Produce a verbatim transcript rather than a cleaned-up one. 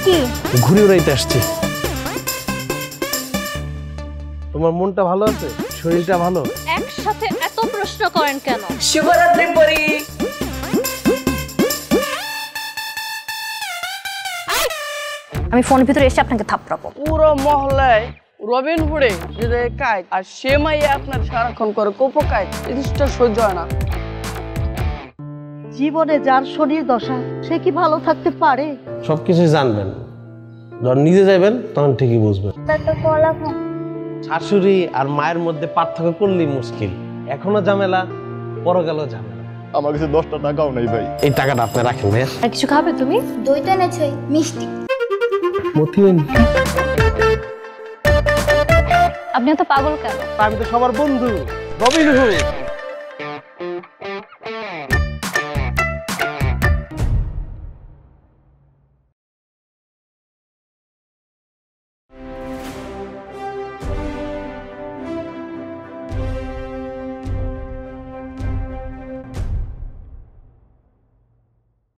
কি? ঘুরে উড়াইতে আসছি। তোমার মনটা ভালো আছে? শরীরটা ভালো? একসাথে এত প্রশ্ন করেন কেন? শুভরাত্রি পরি। আমি ফোনের ভিতরে এসে আপনাকে থাপড়াবো। পুরো মহল্লায় রবিনহুডে যে কাজ আর সে মাইয়া আপনার সারাক্ষণ করে কোপো কাজ, জিনিসটা সহ্য হয় না। জীবনে যার শরীর দশা সে কি ভালো থাকতে পারে? সবকিছু জানবেন, যখন নিজে যাবেন তখন ঠিকই বুঝবেন। শাশুড়ি আর মায়ের মধ্যে পার্থক্য করলেই মুশকিল। এখনো ঝামেলা, পরকালও ঝামেলা। আমার কাছে দশটা টাকাও নেই ভাই। এই টাকাটা আপনি রাখেন ভাইয়া। আর কিছু খাবে তুমি? দই তো এনেছই, মিষ্টি। মতিন, আপনি তো পাগল কেন? আমি তো সবার বন্ধু, রবিন হুড।